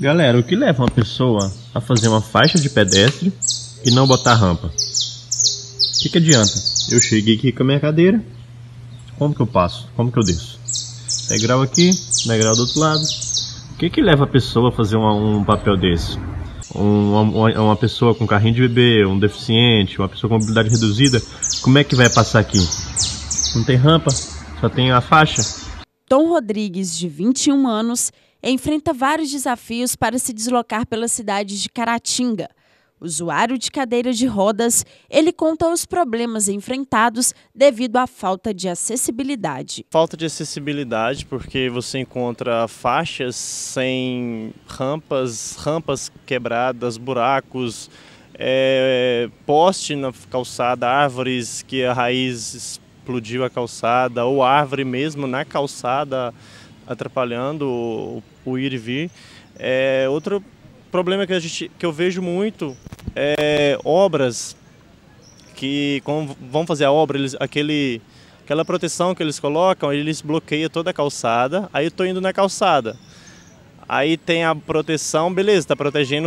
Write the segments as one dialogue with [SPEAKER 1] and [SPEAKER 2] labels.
[SPEAKER 1] Galera, o que leva uma pessoa a fazer uma faixa de pedestre e não botar rampa? O que adianta? Eu cheguei aqui com a minha cadeira, como que eu passo? Como que eu desço? Degrau aqui, degrau do outro lado. O que leva a pessoa a fazer um papel desse? Uma pessoa com carrinho de bebê, um deficiente, uma pessoa com mobilidade reduzida, como é que vai passar aqui? Não tem rampa, só tem a faixa.
[SPEAKER 2] Tom Rodrigues, de 21 anos, enfrenta vários desafios para se deslocar pela cidade de Caratinga. Usuário de cadeira de rodas, ele conta os problemas enfrentados devido à falta de acessibilidade.
[SPEAKER 3] Falta de acessibilidade porque você encontra faixas sem rampas quebradas, buracos, poste na calçada, árvores que a raiz explodiu a calçada, ou árvore mesmo na calçada atrapalhando o ir e vir. Outro problema que eu vejo muito é obras que, quando vão fazer a obra, aquela proteção que eles colocam, eles bloqueiam toda a calçada. Aí eu estou indo na calçada, aí tem a proteção, beleza, está protegendo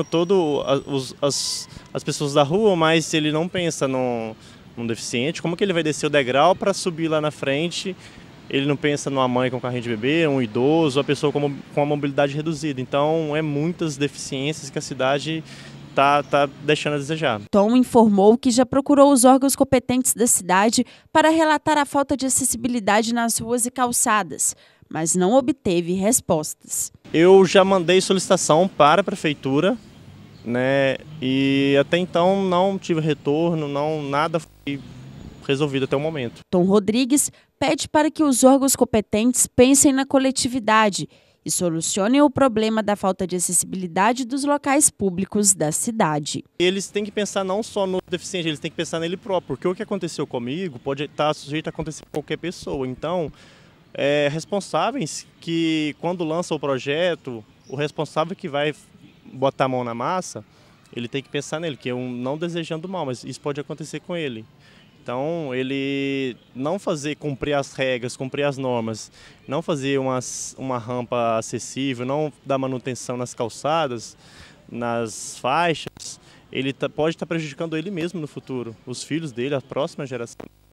[SPEAKER 3] as pessoas da rua, mas ele não pensa num deficiente, como que ele vai descer o degrau para subir lá na frente? Ele não pensa numa mãe com carrinho de bebê, um idoso, uma pessoa com a mobilidade reduzida. Então, muitas deficiências que a cidade está deixando a desejar.
[SPEAKER 2] Tom informou que já procurou os órgãos competentes da cidade para relatar a falta de acessibilidade nas ruas e calçadas, mas não obteve respostas.
[SPEAKER 3] Eu já mandei solicitação para a prefeitura, né? E até então não tive retorno, nada foi resolvido até o momento.
[SPEAKER 2] Tom Rodrigues pede para que os órgãos competentes pensem na coletividade e solucionem o problema da falta de acessibilidade dos locais públicos da cidade.
[SPEAKER 3] Eles têm que pensar não só no deficiente, eles têm que pensar nele próprio, porque o que aconteceu comigo pode estar sujeito a acontecer com qualquer pessoa. Então, responsáveis que, quando lançam o projeto, o responsável que vai botar a mão na massa, ele tem que pensar nele, que é não desejando mal, mas isso pode acontecer com ele. Então, ele não fazer cumprir as regras, cumprir as normas, não fazer uma rampa acessível, não dar manutenção nas calçadas, nas faixas, ele pode estar prejudicando ele mesmo no futuro, os filhos dele, a próxima geração.